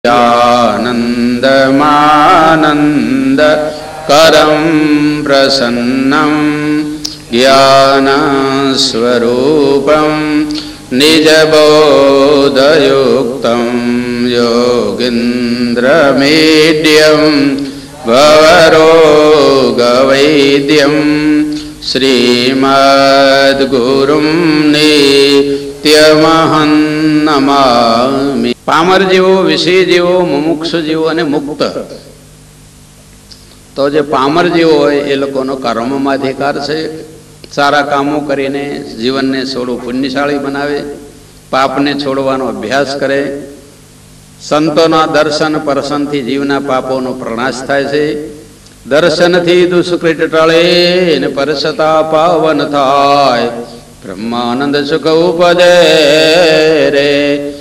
आनन्दमानन्द करं प्रसन्नं ज्ञानस्वरूपं निजबोधयुक्तं योगीन्द्रमीड्यं भवरोगवैद्यं श्रीमद्गुरुं नित्यमहं नमामि। पामर जीवो, विषय जीवो, मुमुक्षु जीवो અને મુક્ત. તો જે પામર જીવો હોય એ લોકોનો કર્મમાં અધિકાર છે. સારા કામો કરીને જીવનને થોડું પુણ્યશાળી બનાવે, પાપને છોડવાનો અભ્યાસ કરે. સંતોના દર્શન પરસનથી જીવના પાપોનો પ્રણાશ થાય છે. દર્શનથી દુષ્કૃત ટળે અને પરસતા પાવન થાય. બ્રહ્માનંદ સુખ ઉપજે રે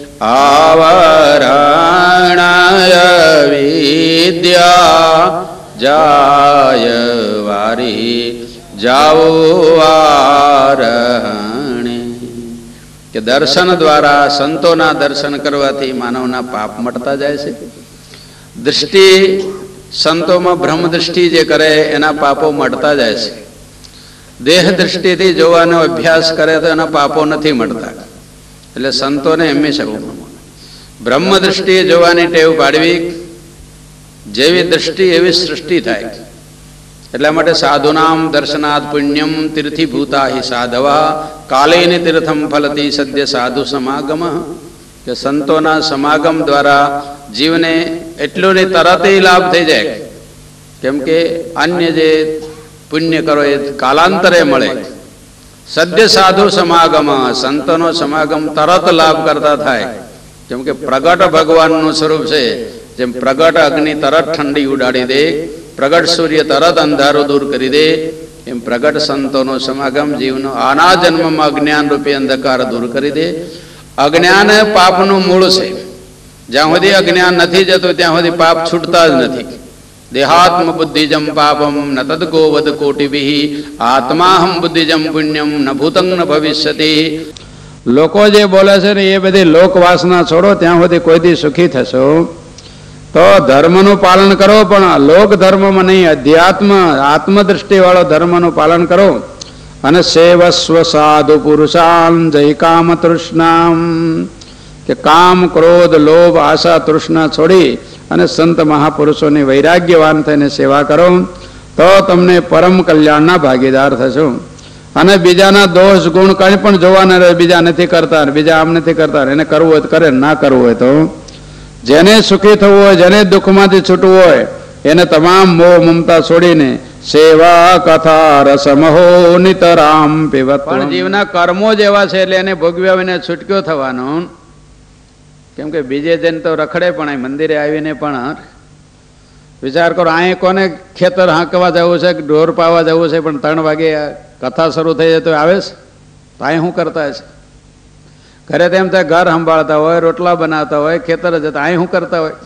આવરણાય વિદ્યા જાય વારી જાઓ વારણે. કે દર્શન દ્વારા, સંતોના દર્શન કરવાથી માનવના પાપ મટતા જાય છે. દૃષ્ટિ સંતોમાં બ્રહ્મ દૃષ્ટિ જે કરે એના પાપો મટતા જાય છે. દેહ દૃષ્ટિથી જોવાનો અભ્યાસ કરે તો એના પાપો નથી મળતા. એટલે સંતોને હંમેશા બ્રહ્મ દૃષ્ટિએ જોવાની ટેવ પાડવી. જેવી દૃષ્ટિ એવી સૃષ્ટિ થાય. એટલા માટે સાધુનામ દર્શનાદ પુણ્યમ તીર્થીભૂતા હિ સાધવા કાલેન તીર્થમ ફલતી સદ્ય સાધુ સમાગમ. કે સંતોના સમાગમ દ્વારા જીવને એટલો ને તરત લાભ થઈ જાય. કેમ કે અન્ય જે પુણ્ય કરો એ કાલાંતરે મળે. સદ્ય સાધુ સમાગમ, સંતોનો સમાગમ તરત લાભ કરતા થાય. કેમ કે પ્રગટ ભગવાનનું સ્વરૂપ છે. જેમ પ્રગટ અગ્નિ તરત ઠંડી ઉડાડી દે, પ્રગટ સૂર્ય તરત અંધારું દૂર કરી દે, એમ પ્રગટ સંતોનો સમાગમ જીવનો આના જન્મમાં અજ્ઞાન રૂપી અંધકાર દૂર કરી દે. અજ્ઞાન પાપનું મૂળ છે. જ્યાં સુધી અજ્ઞાન નથી જતું ત્યાં સુધી પાપ છૂટતા જ નથી. દેહાત્મ બુદ્ધિજમ પાપમ ન તદગોવદ કોટિભિ આત્માહમ બુદ્ધિજમ પુણ્યમ ન ભૂતં ન ભવિષ્યતિ. લોકો જે બોલે છે ને એ બધી લોકવાસના છોડો, ત્યાં સુધી કોઈ દી સુખી થશો. તો ધર્મનું પાલન કરો, પણ લોક ધર્મમાં નહીં, અધ્યાત્મ આત્મદ્રષ્ટિ વાળો ધર્મનું પાલન કરો. અને સેવસ્વ સાધુ પુરુષાન જય કામ તૃષ્ણામ. કે કામ, ક્રોધ, લોભ, આશા, તૃષ્ણા છોડી અને સંત મહાપુરુષોની વૈરાગ્યવાન થઈને સેવા કરો તો તમને પરમ કલ્યાણના ભાગીદાર થશો. અને બીજાના દોષ ગુણ કંઈ પણ જોવાના રહે. બીજા નથી કરતા, બીજા આમ નથી કરતા, એને કરવું હોય તો કરે, ના કરવું હોય તો. જેને સુખી થવું હોય, જેને દુઃખમાંથી છૂટવું હોય, એને તમામ મોહ મમતા છોડીને સેવા કથા રસમહો નિતરામ પીવત. પણ જીવના કર્મો જ એવા છે એટલે એને ભોગવ્યા વિના છૂટક્યો થવાનો. કેમ કે બીજે જઈને તો રખડે, પણ અહીં મંદિરે આવીને પણ વિચાર કરો, અહીં કોને ખેતર હાંકવા જવું છે, ઢોર પાવા જવું છે, પણ 3 વાગે કથા શરૂ થઈ જાય તો આવે છે. તો અહીં શું કરતા છે? ઘરે તેમ થાય ઘર સંભાળતા હોય, રોટલા બનાવતા હોય, ખેતર જતા, અહીં શું કરતા હોય?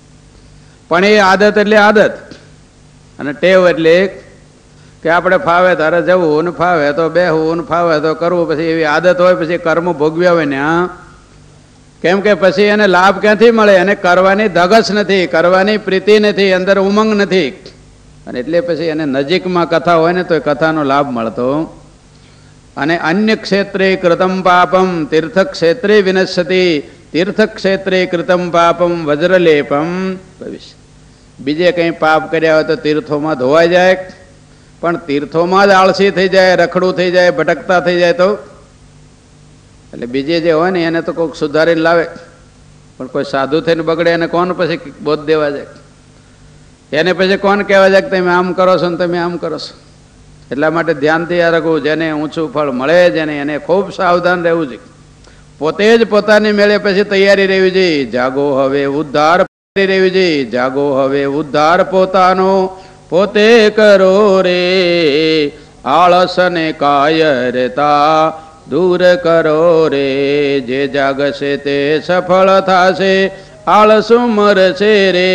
પણ એ આદત એટલે આદત અને ટેવ એટલે કે આપણે ફાવે તારે જવું ને ફાવે તો બેહવું ને ફાવે તો કરવું. પછી એવી આદત હોય, પછી કર્મ ભોગવ્યા હોય ને. હા, કેમ કે પછી એને લાભ ક્યાંથી મળે? એને કરવાની ધગશ નથી, કરવાની પ્રીતિ નથી, અંદર ઉમંગ નથી. અને એટલે પછી એને નજીકમાં કથા હોય ને તો એ કથાનો લાભ મળતો. અને અન્ય ક્ષેત્રે કૃતમ પાપમ તીર્થક્ષેત્રે વિનશ્યતિ તીર્થક્ષેત્રે કૃતમ પાપમ વજ્રલેપમ ભવિષ્ય. બીજે કંઈ પાપ કર્યા હોય તો તીર્થોમાં ધોવાઈ જાય, પણ તીર્થોમાં જ આળસી થઈ જાય, રખડું થઈ જાય, ભટકતા થઈ જાય તો. એટલે બીજે જે હોય ને એને તો કોઈક સુધારીને લાવે, પણ કોઈ સાધુ થઈને બગડે એને કોણ પછી બોધ દેવા જાય? એને પછી કોણ કહેવા જાય કે તમે આમ કરો છો ને તમે આમ કરો છો? એટલા માટે ધ્યાનથી આ રાખવું. જેને ઊંચું ફળ મળે જેને, એને ખૂબ સાવધાન રહેવું જોઈએ. પોતે જ પોતાની મેળે પછી તૈયારી રહેવી જોઈએ. જાગો હવે ઉદ્ધાર રહેવી જોઈએ. જાગો હવે ઉદ્ધાર પોતાનો પોતે કરો રે. આળસ ને કાયરતા દૂર કરો રે. જે જાગશે તે સફળ થશે, આળસુ મરશે રે.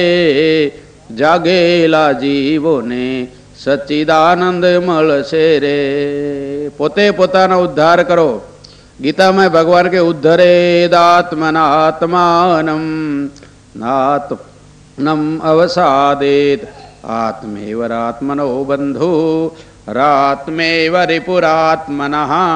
જાગેલા જીવોને સચ્ચિદાનંદ મળશે રે. પોતે પોતાનો ઉદ્ધાર કરો. ગીતા में भगवान के उद्धरेदात्मनात्मानं નાત્મનમ અવસાદેત આત્મેવરાત્મનો બંધુ રાત્મેવ રિપુરાત્મનઃ.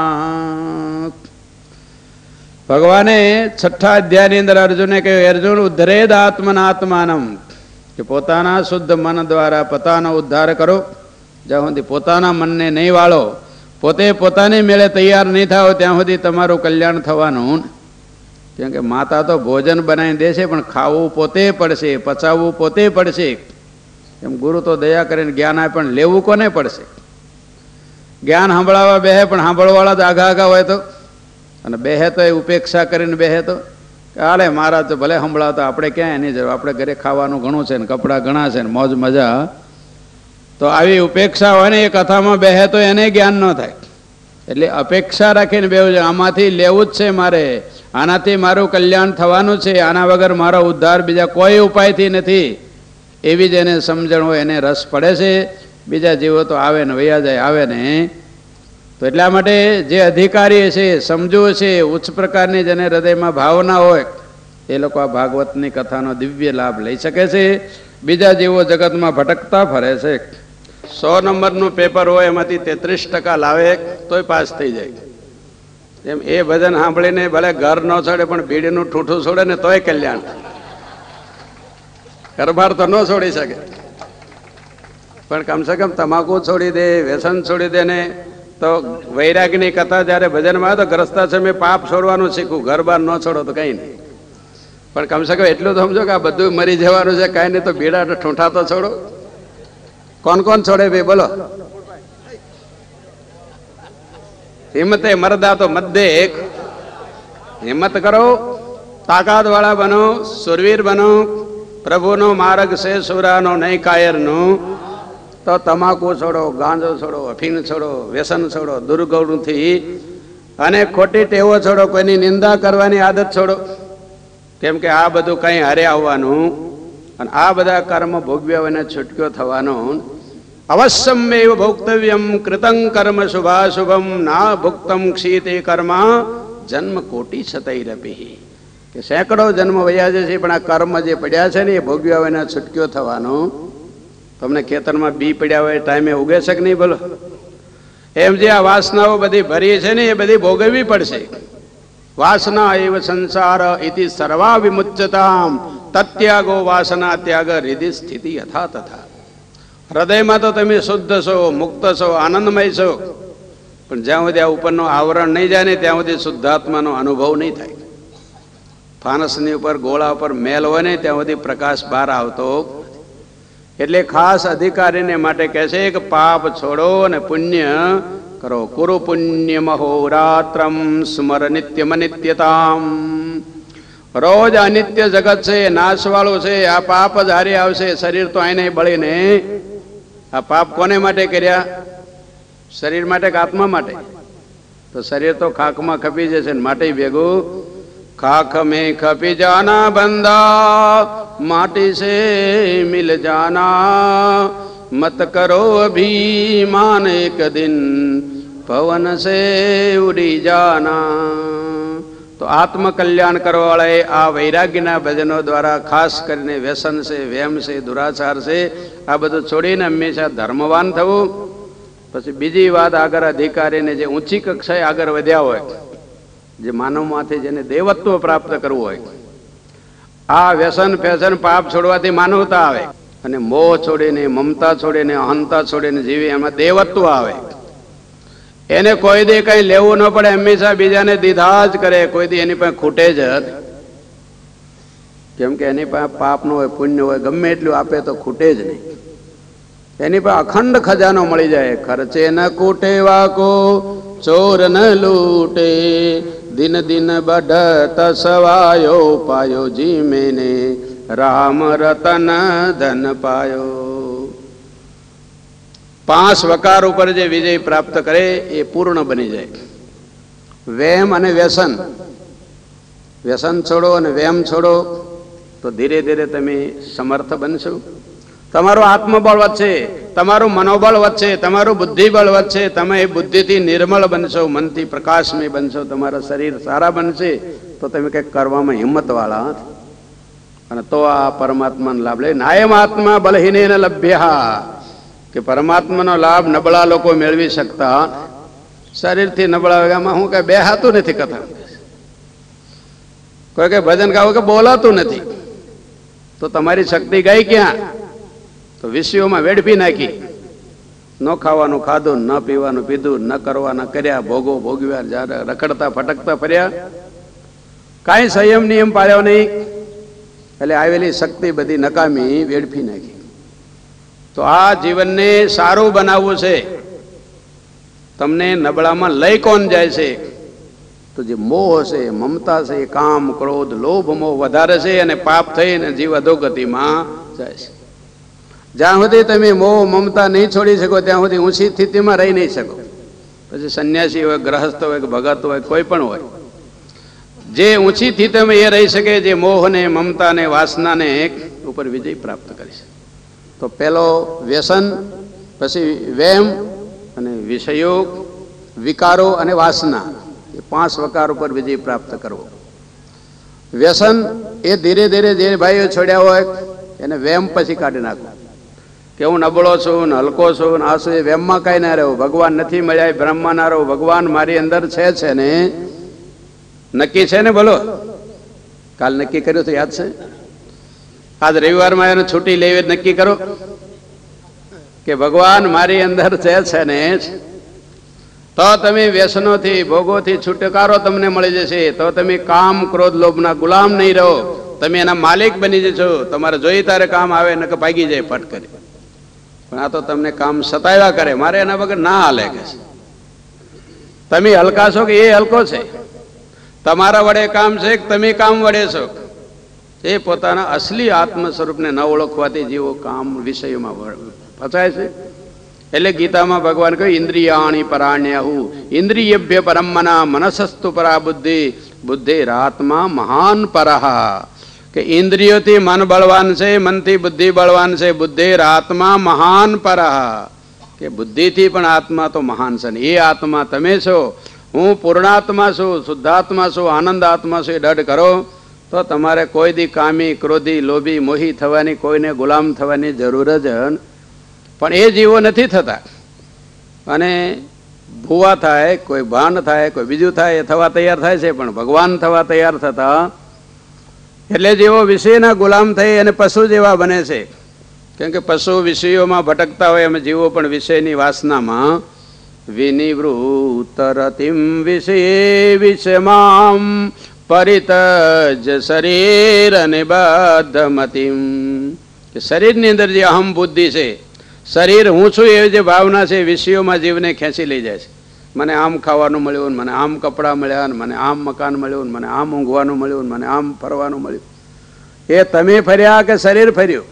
ભગવાને 6ઠા અધ્યાયની અંદર અર્જુને કહ્યું, અર્જુન ઉદ્ધરેદ આત્મનાત્માનમ, કે પોતાના શુદ્ધ મન દ્વારા પોતાનો ઉદ્ધાર કરો. જ્યાં સુધી પોતાના મનને નહીં વાળો, પોતે પોતાની મેળે તૈયાર નહીં થાવ ત્યાં સુધી તમારું કલ્યાણ થવાનું. કેમ કે માતા તો ભોજન બનાવી દેશે પણ ખાવું પોતે પડશે, પચાવવું પોતે પડશે. એમ ગુરુ તો દયા કરીને જ્ઞાન આપે પણ લેવું કોને પડશે? જ્ઞાન સાંભળાવા બેહે પણ સાંભળવાળા જ આઘા આઘા હોય તો, અને બેહે તો એ ઉપેક્ષા કરીને બેહે તો હાલે, મહારાજ તો ભલે સંભળાવતા, આપણે ક્યાં એની જરૂર, આપણે ઘરે ખાવાનું ઘણું છે ને કપડાં ઘણા છે ને મોજ મજા. તો આવી ઉપેક્ષા હોય ને એ કથામાં બેહે તો એને જ્ઞાન ન થાય. એટલે અપેક્ષા રાખીને બેહવું છે, આમાંથી લેવું જ છે મારે, આનાથી મારું કલ્યાણ થવાનું છે, આના વગર મારો ઉદ્ધાર બીજા કોઈ ઉપાયથી નથી. એવી જ એને સમજણ હોય, એને રસ પડે છે. બીજા જીવો તો આવે ને વૈયા જાય, આવે ને. તો એટલા માટે જે અધિકારી છે, સમજુ છે, ઉચ્ચ પ્રકારની જેને હૃદયમાં ભાવના હોય એ લોકો આ ભાગવતની કથાનો દિવ્ય લાભ લઈ શકે છે. બીજા જીવો જગતમાં ભટકતા ફરે છે. 100 નંબરનું પેપર હોય એમાંથી 33% લાવે તોય પાસ થઈ જાય. એમ એ ભજન સાંભળીને ભલે ઘર ન છોડે પણ બીડીનું ઠૂઠું છોડે ને તોય કલ્યાણ. ઘરબાર તો ન છોડી શકે પણ કમસે કમ તમાકુ છોડી દે, વ્યસન છોડી દે ને. તો વૈરાગની કથા જયારે ભજનમાં આવે તો ગ્રસ્તા છે મેં પાપ છોડવાનું શીખું, ઘર બાર ન છોડો તો કઈ નહીં. પણ કમસે કમ એટલું તો સમજો કે આ બધું મરી જવાનું છે, કઈ નહીં તો બીડા ઠૂંઠા તો છોડો. કોણ કોણ છોડે ભાઈ બોલો? હિંમતે મરદા તો મત દે એક, હિંમત કરો, તાકાત વાળા બનો, સુરવીર બનો. પ્રભુનો માર્ગ છે સુરાનો નહીં કાયરનું. તો તમાકુ છોડો, ગાંજો છોડો, અફીણ છોડો, વ્યસન છોડો, દુર્ગુણથી અને ખોટી ટેવો છોડો, કોઈની નિંદા કરવાની આદત છોડો. કેમ કે આ બધું કઈ હારે આવવાનું અને આ બધા કર્મ ભોગવ્યા હોય છૂટક્યો થવાનો. અવશ્યમેવ ભોક્તવ્યમ કૃતં કર્મ શુભાશુભમ ના ભુક્તમ ક્ષીતે કર્મ જન્મ કોટી શતૈરપી. કે સેંકડો જન્મ વયા છે પણ આ કર્મ જે પડ્યા છે ને એ ભોગવ્યા હોય છૂટક્યો થવાનો. તમને ખેતરમાં બી પડ્યા હોય ટાઈમે ઉગે છે કે નહીં બોલો? એમ જે આ વાસનાઓ બધી ભરી છે ને એ બધી ભોગવવી પડશે. વાસના એવ સંસાર ઇતિ સર્વા વિમુચ્યતામ તત્યાગો વાસના ત્યાગ હૃદય સ્થિતિ યથા તથા. હૃદયમાં તો તમે શુદ્ધ છો, મુક્ત છો, આનંદમય છો, પણ જ્યાં સુધી આ ઉપરનો આવરણ નહીં જાય ને ત્યાં સુધી શુદ્ધાત્માનો અનુભવ નહીં થાય. ફાનસની ઉપર ગોળા ઉપર મેલ હોય ને ત્યાં સુધી પ્રકાશ બહાર આવતો. એટલે ખાસ અધિકારીને માટે કહે છે કે પાપ છોડો અને પુણ્ય કરો. કુરુ પુણ્ય મહોરાત્રમ સ્મર નિત્યમ નિત્યતામ. રોજ અનિત્ય જગત છે, નાશવાળું છે, આ પાપ જ હારી આવશે. શરીર તો આઈને બળીને. આ પાપ કોને માટે કર્યા? શરીર માટે કે આત્મા માટે? તો શરીર તો ખાકમાં ખપી જશે ને માટે ભેગું ખાખ में खपी जाना बंदा माटी से मिल जाना मत करो अभिमान एक दिन पवन से उड़ी जाना. તો આત્મકલ્યાણ કરવા વાળાએ આ વૈરાગ્યના ભજનો દ્વારા ખાસ કરીને વ્યસન છે, વેમ છે, દુરાચાર છે, આ બધું છોડીને હંમેશા ધર્મવાન થવું. પછી બીજી વાત, આગળ અધિકારીને જે ઊંચી કક્ષાએ આગળ વધ્યા હોય, જે માનવમાંથી જેને દેવત્વ પ્રાપ્ત કરવું હોય, આ વ્યસન ફેશન પાપ છોડવાથી માનવતા આવે અને મોહ છોડીને, મમતા છોડીને, અહંતા છોડીને જીવી એમાં દેવત્વ આવે. એને કોઈ દી કઈ લેવું ન પડે, હંમેશા બીજાને દીધા જ કરે, કોઈ દી એની પાસે ખૂટે જ. કેમ કે એની પાસે પાપ નો હોય, પુણ્ય હોય, ગમે એટલું આપે તો ખૂટે જ નહીં. એની પાસે અખંડ ખજાનો મળી જાય. ખર્ચે ન કૂટે વાકો ચોર ન લૂટે દિન દિન બઢત સવાયો પાયો જી મેને રામ રતન ધન પાયો. 5 વકાર ઉપર જે વિજય પ્રાપ્ત કરે એ પૂર્ણ બની જાય. વેમ અને વ્યસન, વ્યસન છોડો અને વેમ છોડો તો ધીરે ધીરે તમે સમર્થ બનશો. તમારું આત્મબળ વધશે, તમારું મનોબળ વધશે, તમારું બુદ્ધિબળ વધશે. તમે બુદ્ધિથી નિર્મળ બનશો, મનથી પ્રકાશમય બનશો, તમારા શરીર સારા બનશે તો તમે કંઈક કરવામાં હિંમત વાળા. અને તો આ પરમાત્માનો લાભ લે. નાયમ આત્મા બલહીનેન લભ્યઃ, કે પરમાત્માનો લાભ નબળા લોકો મેળવી શકતા. શરીરથી નબળા વગામાં હું કઈ બેહાતું નથી કથા, કોઈ કઈ ભજન ગાવું કે બોલાતું નથી, તો તમારી શક્તિ ગઈ ક્યાં? તો વિષયોમાં વેડફી નાખી. ન ખાવાનું ખાધું, ન પીવાનું પીધું, ન કરવાના કર્યા, ભોગો ભોગવ્યા, રખડતા ફટકતા ફર્યા, કાંઈ સંયમ નિયમ પાડ્યો નહીં, એટલે આવેલી શક્તિ બધી નકામી વેડફી નાખી. તો આ જીવનને સારું બનાવવું છે. તમને નબળામાં લઈ કોણ જાય છે? તો જે મોહ છે, મમતા છે, કામ ક્રોધ લોભ મોહ વધારે છે, અને પાપ થઈને જીવ અધોગતિમાં જાય છે. જ્યાં સુધી તમે મોહ મમતા નહીં છોડી શકો ત્યાં સુધી ઊંચી સ્થિતિમાં રહી નહીં શકો. પછી સંન્યાસી હોય, ગ્રહસ્થ હોય, ભગત હોય, કોઈ પણ હોય, જે ઊંચી સ્થિતિમાં એ રહી શકે જે મોહને મમતાને વાસનાને ઉપર વિજય પ્રાપ્ત કરી શકે. તો પેલો વ્યસન, પછી વેમ અને વિષયો, વિકારો અને વાસના, એ 5 વકાર ઉપર વિજય પ્રાપ્ત કરવો. વ્યસન એ ધીરે ધીરે જે ભાઈઓ છોડ્યા હોય એને વેમ પછી કાઢી નાખો, કે હું નબળો છું ને હલકો છું ને આ છું, એ વેમમાં કાંઈ ના રહેવું. ભગવાન નથી મળ્યા બ્રહ્મા ના રહું, ભગવાન મારી અંદર છે ને નક્કી છે ને? બોલો, કાલ નક્કી કર્યું તો યાદ છે? આજ રવિવારમાં એને છૂટી લેવી નક્કી કરો કે ભગવાન મારી અંદર છે ને, તો તમે વ્યસનોથી ભોગોથી છુટકારો તમને મળી જશે. તો તમે કામ ક્રોધ લોભના ગુલામ નહીં રહો, તમે એના માલિક બની જશો. તમારે જોઈ તારે કામ આવે ને કે ભાગી જાય ફટ કરી. પણ આ તો તમને કામ સતાવ્યા કરે, મારે એના વગર ના હાલે કે છે. તમે હલકા છો કે એ હલકો છે? તમારા વડે કામ છે કે તમે કામ વડે છો? એ પોતાના અસલી આત્મ સ્વરૂપને ન ઓળખવાથી જીવો કામ વિષયોમાં ફસાય છે. એટલે ગીતામાં ભગવાન કહ્યું ઇન્દ્રિયાણી પરાણ્યાહુ ઇન્દ્રિયેભ્ય પરમ મના મનસસ્તુ પરા બુદ્ધિ બુદ્ધિરાત્મા મહાન પરહ. કે ઇન્દ્રિયોથી મન બળવાન છે, મનથી બુદ્ધિ બળવાન છે, બુદ્ધિરાત્મા મહાન પરહ. કે બુદ્ધિથી પણ આત્મા તો મહાન છે ને એ આત્મા તમે છો. હું પૂર્ણાત્મા છું, શુદ્ધાત્મા છું, આનંદ આત્મા છું, એ દઢ કરો તો તમારે કોઈ દી કામી ક્રોધી લોભી મોહી થવાની, કોઈને ગુલામ થવાની જરૂર જ. પણ એ જીવો નથી થતા, અને ભૂવા થાય, કોઈ ભાન થાય, કોઈ બીજું થાય, એ થવા તૈયાર થાય છે, પણ ભગવાન થવા તૈયાર થતા. એટલે જેવો વિષયના ગુલામ થઈ અને પશુ જેવા બને છે. કેમ કે પશુ વિષયોમાં ભટકતા હોય, અમે જીવો પણ વિષયની વાસનામાં વિનિવૃત્તરતિમ વિષયે વિષમામ પરિતજ શરીર નિબદ્ધમતિમ. કે શરીરની અંદર જે અહમ બુદ્ધિ છે, શરીર હું છું એવી જે ભાવના છે, વિષયોમાં જીવને ખેંચી લઈ જાય છે. મને આમ ખાવાનું મળ્યું, મને આમ કપડાં મળ્યા, મને આમ મકાન મળ્યું, મને આમ ઊંઘવાનું મળ્યું, મને આમ ફરવાનું મળ્યું. એ તમે ફર્યા કે શરીર ફર્યું?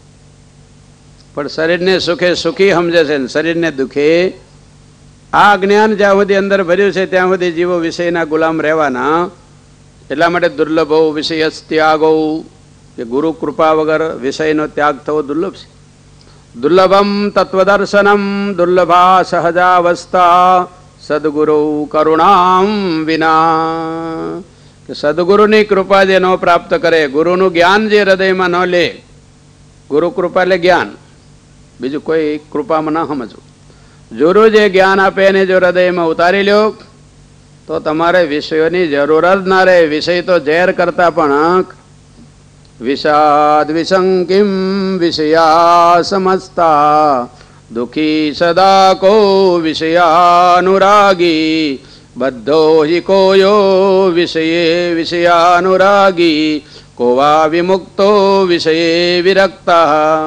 પણ શરીરને સુખે સુખી સમજે છે ને શરીરને દુખે. આ જ્ઞાન જ્યાં સુધી અંદર ભર્યું છે ત્યાં સુધી જીવો વિષયના ગુલામ રહેવાના. એટલા માટે દુર્લભો વિષય ત્યાગો, કે ગુરુ કૃપા વગર વિષયનો ત્યાગ થવો દુર્લભ છે. દુર્લભમ તત્વદર્શનમ દુર્લભા સહજાવસ્થા સદગુરુ કરુણામ વિના. કે સદગુરુની કૃપા જે ન પ્રાપ્ત કરે, ગુરુનું જ્ઞાન જે હૃદયમાં ન લે, ગુરુ કૃપા એટલે જ્ઞાન, બીજું કોઈ કૃપામાં ન સમજવું. ગુરુ જે જ્ઞાન આપે એને જો હૃદયમાં ઉતારી લ્યો તો તમારે વિષયોની જરૂર જ ના રહે. વિષય તો ઝેર કરતા પણ વિષાદ વિસંકિમ વિષયા સમસ્તા દુઃખી સદા કો વિષયાનુરાગી બધો હિ કોયો વિષયે વિષયાનુરાગી કોવા વિમુક્તો વિષયે વિરક્તા.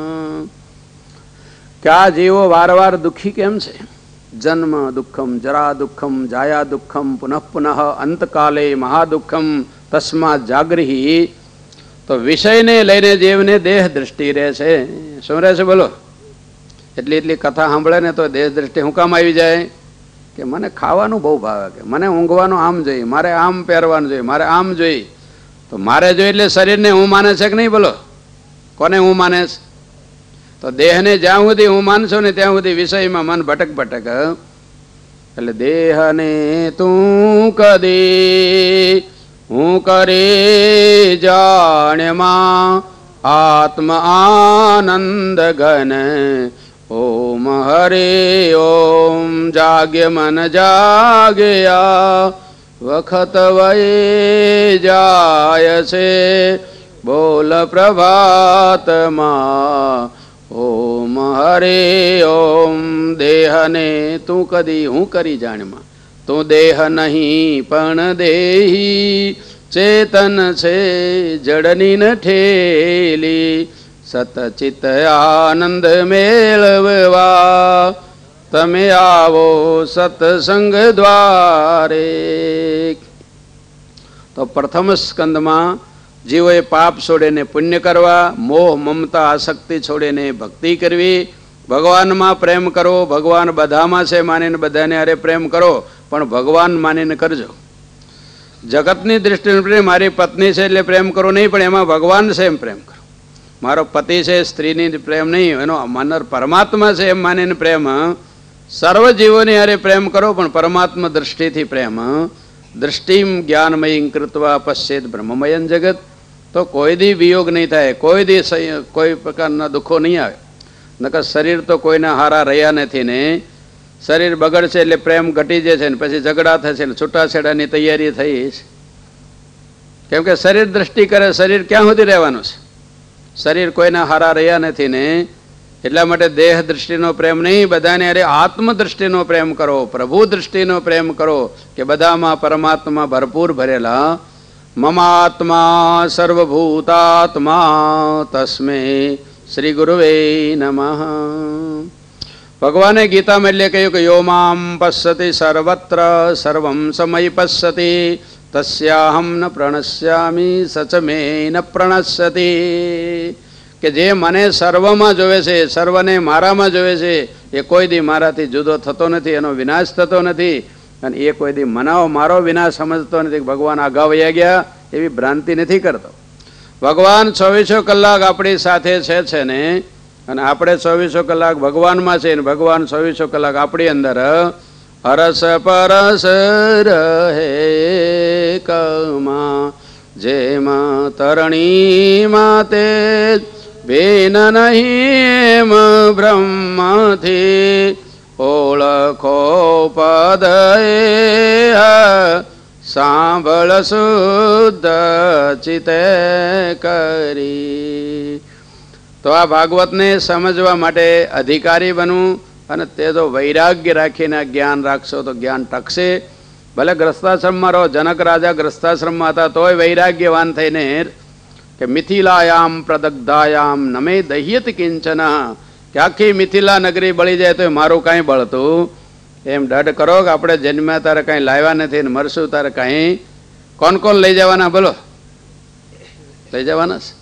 કે આ જીવો વારવાર દુઃખી કેમ છે? જન્મ દુઃખમ, જરા દુઃખમ, જાયા દુઃખમ, પુનઃ પુનઃ અંતકાલે મહાદુઃખમ તસ્માત જાગૃહી. તો વિષયને લઈને જીવને દેહ દ્રષ્ટિ રહે છે. શું રહે છે બોલો? એટલી કથા સાંભળે ને તો દેહ દ્રષ્ટિ હું કામ આવી જાય? કે મને ખાવાનું બહુ ભાવે, કે મને ઊંઘવાનું આમ જોઈએ, મારે આમ પહેરવાનું જોઈએ, મારે આમ જોઈએ. તો મારે જોઈએ એટલે શરીરને હું માને છે કે નહીં? બોલો, કોને હું માને છે? તો દેહને જ્યાં સુધી હું માનશો ને ત્યાં સુધી વિષયમાં મન ભટક ભટક. એટલે દેહને તું કદી હું કરી જાણ્યમાં આત્મ આનંદ ઘન. ઓમ હરે ઓમ જાગ્ય મન જાગ્યા વખત વહી જાય છે બોલ પ્રભાતમાં. ઓમ હરે ઓમ દેહને તું કદી હું કરી જાણમાં. તું દેહ નહીં પણ દેહી ચેતન છે જડની ન ઠેલી. સતચિત આનંદ મેળવવા તમે આવો સત્સંગ દ્વારે. તો પ્રથમ સ્કંદમાં જીવોએ પાપ છોડીને પુણ્ય કરવા, મોહ મમતા આસક્તિ છોડીને ભક્તિ કરવી, ભગવાનમાં પ્રેમ કરો. ભગવાન બધામાં છે માનીને બધાને અરે પ્રેમ કરો, પણ ભગવાન માનીને કરજો. જગતની દૃષ્ટિએ મારી પત્ની છે એટલે પ્રેમ કરો નહીં, પણ એમાં ભગવાન છે એમ પ્રેમ કરો. મારો પતિ છે સ્ત્રીની પ્રેમ નહીં, એનો માનર પરમાત્મા છે એમ માનીને પ્રેમ. સર્વ જીવોની હારે પ્રેમ કરો, પણ પરમાત્મા દૃષ્ટિથી પ્રેમ. દૃષ્ટિમ જ્ઞાનમયી કૃત્વા પશ્ચેત બ્રહ્મમયન જગત. તો કોઈ દી વિયોગ નહીં થાય, કોઈ દી કોઈ પ્રકારના દુઃખો નહીં આવે. નકર શરીર તો કોઈના હારા રહ્યા નથી ને. શરીર બગડશે એટલે પ્રેમ ઘટી જશે ને પછી ઝઘડા થશે ને છૂટાછેડાની તૈયારી થઈ છે. કેમ કે શરીર દ્રષ્ટિ કરે, શરીર ક્યાં સુધી રહેવાનું છે? શરીર કોઈના હારા રહ્યા નથી ને. એટલા માટે દેહ દૃષ્ટિનો પ્રેમ નહીં, બધાને અરે આત્મ દૃષ્ટિનો પ્રેમ કરો, પ્રભુ દૃષ્ટિનો પ્રેમ કરો કે બધામાં પરમાત્મા ભરપૂર ભરેલા. મમાત્મા સર્વભૂતાત્મા તસ્મે શ્રી ગુરુવે નમઃ. ભગવાને ગીતામાં એટલે કહ્યું કે યો મામ પશ્યતિ સર્વત્ર સર્વમ સમય પશ્યતિ તસ્યાહમ ન પ્રણશ્યામી સચ મે ન પ્રણશ્યતિ. કે જે મને સર્વમાં જોવે છે, સર્વને મારામાં જોવે છે, એ કોઈ દી મારાથી જુદો થતો નથી, એનો વિનાશ થતો નથી. અને એ કોઈ દી મારો વિનાશ સમજતો નથી. ભગવાન આગા વયા ગયા એવી ભ્રાંતિ નથી કરતો. ભગવાન 24 કલાક આપણી સાથે છે ને, અને આપણે 24 કલાક ભગવાનમાં છે ને ભગવાન 24 કલાક આપણી અંદર હરસ પરસ રહે કમા. જેમાં તરણીમાં તે બેન નહીં બ્રહ્મથી ઓળખો પદ સાંભળ શુદ્ધ ચિતે કરી. તો આ ભાગવતને સમજવા માટે અધિકારી બનવું, અને તે તો વૈરાગ્ય રાખીને જ્ઞાન રાખશો તો જ્ઞાન ટકશે. ભલે ગ્રસ્તાશ્રમમાં રહો, જનક રાજા ગ્રસ્તાશ્રમમાં હતા તોય વૈરાગ્યવાન થઈને કે મિથિલાયામ પ્રદગ્ધાયામ નમે દહ્યત કિંચન. કે આખી મિથિલા નગરી બળી જાય તો મારું કાંઈ બળતું. એમ દઢ કરો કે આપણે જન્મ્યા તારે કાંઈ લાવ્યા નથી ને મરશું તારે કાંઈ. કોણ કોણ લઈ જવાના બોલો? લઈ જવાના છે?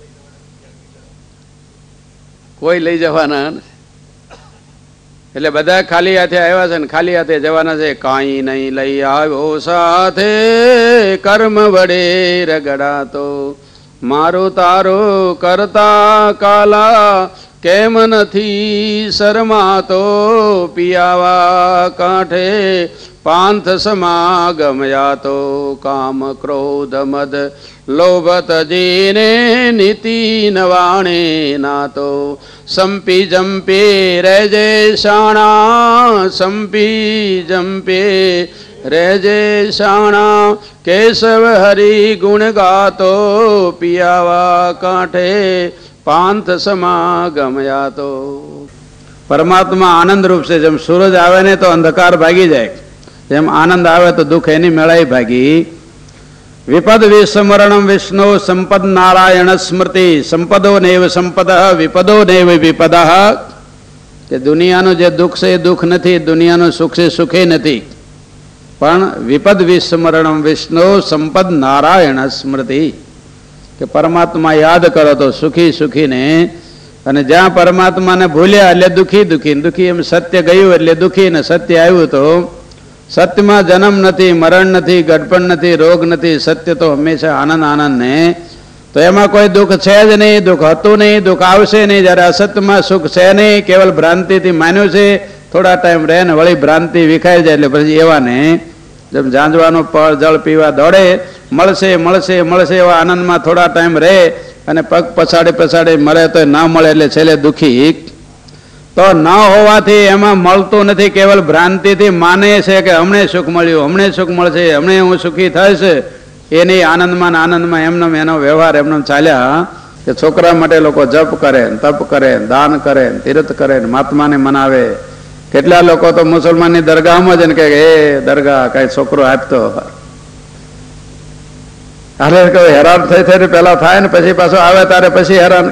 કોઈ લઈ જવાના નથી. એટલે બધા ખાલી હાથે આવ્યા છે ને ખાલી હાથે જવાના છે. કાંઈ નહીં લઈ આવ્યો સાથે કર્મ વડે રગડાતો, મારું તારું કરતા કાલા કેમ નથી શરમાતો. પિયાવા કાંઠે પાંથ સમાગમયા તો, કામ ક્રોધ મદ લોભ તજીને નીતિ નવાણે નાતો. સંપી જંપે રેજે શાણા, સંપી જંપે રેજે શાણા. કેશવ હરિ ગુણ ગાતો, પિયાવા કાંઠે પાંથ સમાગમયા તો. પરમાત્મા આનંદ રૂપ છે. જેમ સૂરજ આવે ને તો અંધકાર ભાગી જાય, જેમ આનંદ આવે તો દુઃખ એની મેળાઈ ભાગી. વિપદ વિસ્મરણમ વિષ્ણુ સંપદ નારાયણ સ્મૃતિ. સંપદો નૈવ સંપદ વિપદો નૈવ વિપદ. કે દુનિયાનું જે દુઃખ છે એ દુઃખ નથી, દુનિયાનું સુખ છે સુખે નથી. પણ વિપદ વિસ્મરણમ વિષ્ણુ સંપદ નારાયણ સ્મૃતિ. કે પરમાત્મા યાદ કરો તો સુખી સુખીને, અને જ્યાં પરમાત્માને ભૂલ્યા એટલે દુઃખી દુઃખી દુઃખી. એમ સત્ય ગયું એટલે દુઃખી, ને સત્ય આવ્યું તો સત્યમાં જન્મ નથી, મરણ નથી, ગડપણ નથી, રોગ નથી. સત્ય તો હંમેશા આનંદ આનંદ ને. તો એમાં કોઈ દુઃખ છે જ નહીં, દુઃખ હતું નહીં, દુઃખ આવશે નહીં. જ્યારે અસત્યમાં સુખ છે નહીં, કેવલ ભ્રાંતિથી માન્યું છે. થોડા ટાઈમ રહે ને વળી ભ્રાંતિ વિખાઈ જાય એટલે પછી એવાને જેમ ઝાંઝવાનું જળ પીવા દોડે મળશે મળશે મળશે એવા આનંદમાં થોડા ટાઈમ રહે અને પગ પછાડી પછાડી મળે તો ના મળે એટલે છેલ્લે દુઃખી. તો ન હોવાથી એમાં મળતું નથી, કેવલ ભ્રાંતિથી માને છે કે હમણે સુખ મળ્યું, હમણે સુખ મળશે, હમણે હું સુખી થઈશ. એની આનંદમાં આનંદમાં એમનો એનો વ્યવહાર એમનો ચાલ્યા કે છોકરા માટે લોકો જપ કરે, તપ કરે, દાન કરે, તીર્થ કરે, મહાત્માને મનાવે. કેટલા લોકો તો મુસલમાનની દરગાહમાં જ કે એ દરગાહ કઈ છોકરો આપતો અરે હેરાન થઈ થઈને પેલા થાય ને પછી પાછો આવે તારે પછી હેરાન.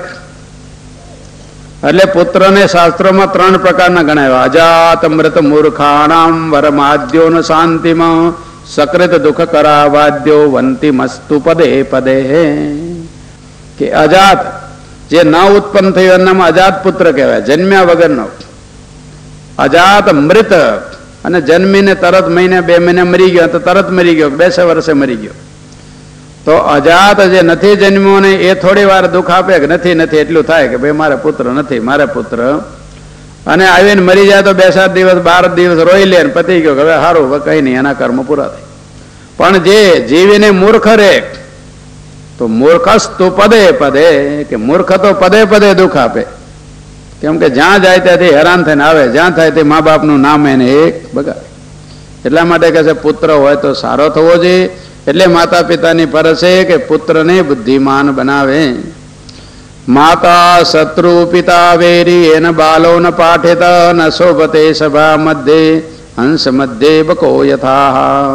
એટલે પુત્રને શાસ્ત્રોમાં 3 પ્રકારના ગણાવ્યા. અજાત મૃત મૂર્ખાણામ વરમાદ્યો ન શાંતિમાં સકૃત દુઃખ કરાવાદ્યો વંતી મસ્તુ પદે પદે. કે અજાત જે ન ઉત્પન્ન થયું એનામાં અજાત પુત્ર કહેવાય, જન્મ્યા વગરનો. અજાત મૃત અને જન્મીને તરત મહિને 2 મહિને મરી ગયો તો તરત મરી ગયો, 2 વર્ષે મરી ગયો. તો અજાત જે નથી જન્મ્યો ને એ થોડી વાર દુઃખ આપે કે નથી નથી એટલું થાય કે ભાઈ મારે પુત્ર નથી, મારે પુત્ર. અને આવીને મરી જાય તો 2-7 દિવસ 12 દિવસ રોઈ લે ને પતી ગયો, હવે સારું કઈ નહીં, એના કર્મ પૂરા થાય. પણ જે જીવીને મૂર્ખ રે તો મૂર્ખસ્તુ પદે પદે, કે મૂર્ખ તો પદે પદે દુઃખ આપે. કેમ કે જ્યાં જાય ત્યાંથી હેરાન થઈને આવે, જ્યાં થાય તે મા બાપનું નામ એને એક બગાડે. એટલા માટે કહે છે પુત્ર હોય તો સારો થવો જોઈએ. એટલે માતા પિતાની ફરજ છે કે પુત્રને બુદ્ધિમાન બનાવે. માતા શત્રુ પિતા વેરી એન બાલો ન પાઠિત ન શોભતે સભા મધ્યે હંસ મધ્યે બકો યથા.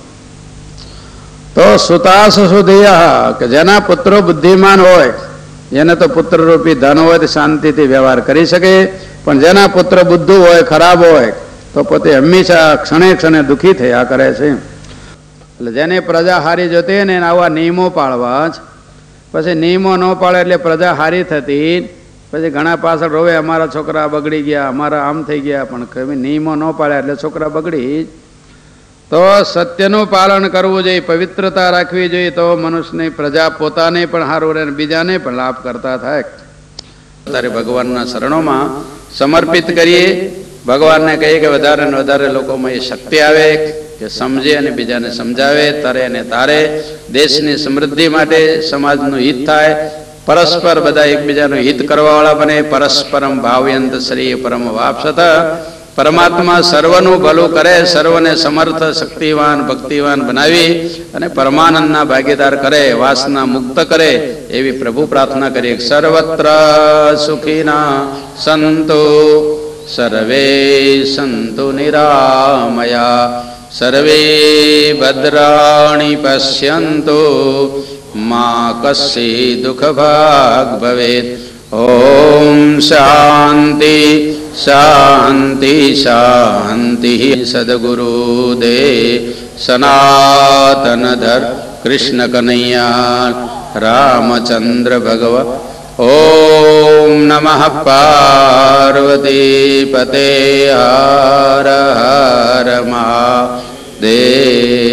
તો સુતાસ સુધિયા, કે જેના પુત્રો બુદ્ધિમાન હોય એને તો પુત્ર રૂપી ધન હોય તો શાંતિથી વ્યવહાર કરી શકે. પણ જેના પુત્ર બુદ્ધુ હોય, ખરાબ હોય તો પોતે હંમેશા ક્ષણે ક્ષણે દુઃખી થયા કરે છે. એટલે જેને પ્રજા હારી જોતી ને આવા નિયમો પાળવા જ. પછી નિયમો ન પાળે એટલે પ્રજા હારી થતી, પછી ઘણા પાછળ રોવે અમારા છોકરા બગડી ગયા, અમારા આમ થઈ ગયા. પણ કઈ નિયમો ન પાળ્યા એટલે છોકરા બગડી. તો સત્યનું પાલન કરવું જોઈએ, પવિત્રતા રાખવી જોઈએ, તો મનુષ્યની પ્રજા પોતાને પણ સારું રહે, બીજાને પણ લાભ કરતા થાય. ત્યારે ભગવાનના શરણોમાં સમર્પિત કરીએ. ભગવાનને કહીએ કે વધારે ને વધારે લોકોમાં એ શક્તિ આવે કે સમજે અને બીજાને સમજાવે, તરે અને તારે. દેશની સમૃદ્ધિ માટે સમાજનું હિત થાય, પરસ્પર બધા એકબીજાનું હિત કરવાવાળા બને. પરસ્પરમ ભાવ્યંત શ્રી પરમ વાપસત. પરમાત્મા સર્વનું ભલું કરે, સર્વને સમર્થ શક્તિવાન ભક્તિવાન બનાવી અને પરમાનંદના ભાગીદાર કરે, વાસના મુક્ત કરે એવી પ્રભુ પ્રાર્થના કરીએ. સર્વત્ર સુખીના સંતો સર્વે સંતુ નિરામયા, સર્વે ભદ્રાણી પશ્યન્તુ મા કસ્ય દુઃખ ભાગ ભવેત. ઓમ શાંતિ શાંતિ શાંતિ. સદગુરુદેવ સનાતન ધર કૃષ્ણ કનૈયા રામચંદ્ર ભગવાન. ઓમ નમઃ પાર્વતી પતે. હર હર મહાદેવ.